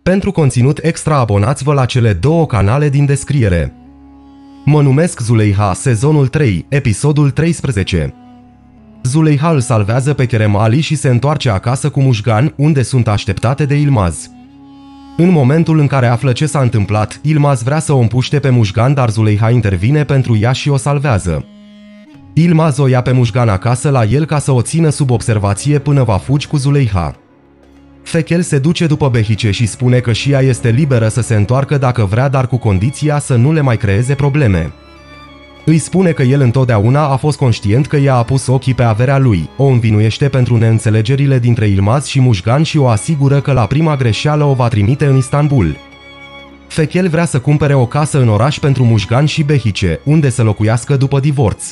Pentru conținut extra abonați-vă la cele două canale din descriere. Mă numesc Zuleyha, sezonul 3, episodul 13. Zuleyha îl salvează pe Kerem Ali și se întoarce acasă cu Mușgan, unde sunt așteptate de Ilmaz. În momentul în care află ce s-a întâmplat, Ilmaz vrea să o împuște pe Mușgan, dar Zuleyha intervine pentru ea și o salvează. Ilmaz o ia pe Mușgan acasă la el ca să o țină sub observație până va fugi cu Zuleyha. Fechel se duce după Behice și spune că și ea este liberă să se întoarcă dacă vrea, dar cu condiția să nu le mai creeze probleme. Îi spune că el întotdeauna a fost conștient că ea a pus ochii pe averea lui, o învinuiește pentru neînțelegerile dintre Ilmaz și Mușgan și o asigură că la prima greșeală o va trimite în Istanbul. Fechel vrea să cumpere o casă în oraș pentru Mușgan și Behice, unde să locuiască după divorț.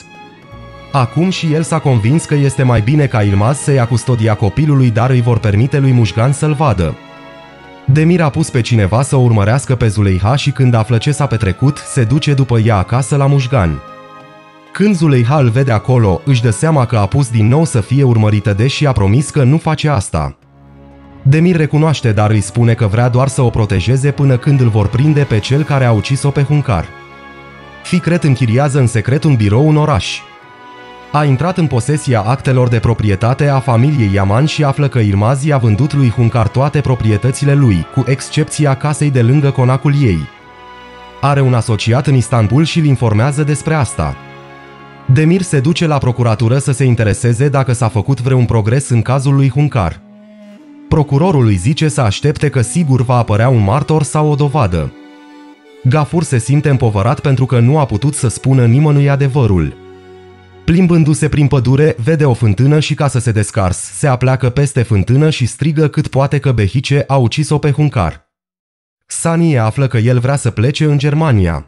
Acum și el s-a convins că este mai bine ca Ilmaz să ia custodia copilului, dar îi vor permite lui Mușgan să-l vadă. Demir a pus pe cineva să o urmărească pe Zuleyha și când află ce s-a petrecut, se duce după ea acasă la Mușgan. Când Zuleyha îl vede acolo, își dă seama că a pus din nou să fie urmărită, deși a promis că nu face asta. Demir recunoaște, dar îi spune că vrea doar să o protejeze până când îl vor prinde pe cel care a ucis-o pe Hunkar. Fikret închiriază în secret un birou în oraș. A intrat în posesia actelor de proprietate a familiei Yaman și află că Ilmaz i-a vândut lui Hunkar toate proprietățile lui, cu excepția casei de lângă conacul ei. Are un asociat în Istanbul și îl informează despre asta. Demir se duce la procuratură să se intereseze dacă s-a făcut vreun progres în cazul lui Hunkar. Procurorul îi zice să aștepte că sigur va apărea un martor sau o dovadă. Gafur se simte împovărat pentru că nu a putut să spună nimănui adevărul. Plimbându-se prin pădure, vede o fântână și, ca să se descars, se apleacă peste fântână și strigă cât poate că Behice a ucis-o pe Hunkar. Sanie află că el vrea să plece în Germania.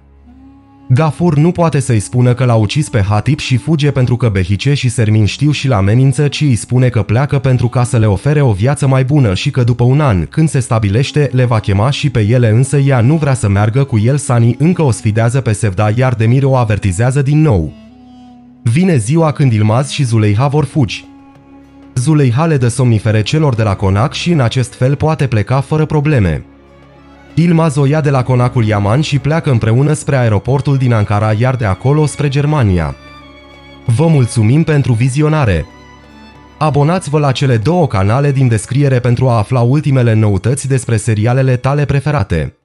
Gafur nu poate să-i spună că l-a ucis pe Hatip și fuge pentru că Behice și Sermin știu și-l amenință, ci îi spune că pleacă pentru ca să le ofere o viață mai bună și că după un an, când se stabilește, le va chema și pe ele, însă ea nu vrea să meargă cu el. Sani încă o sfidează pe Sevda, iar Demir o avertizează din nou. Vine ziua când Ilmaz și Zuleyha vor fugi. Zuleyha le dă somnifere celor de la conac și în acest fel poate pleca fără probleme. Ilmaz o ia de la conacul Yaman și pleacă împreună spre aeroportul din Ankara, iar de acolo spre Germania. Vă mulțumim pentru vizionare! Abonați-vă la cele două canale din descriere pentru a afla ultimele noutăți despre serialele tale preferate.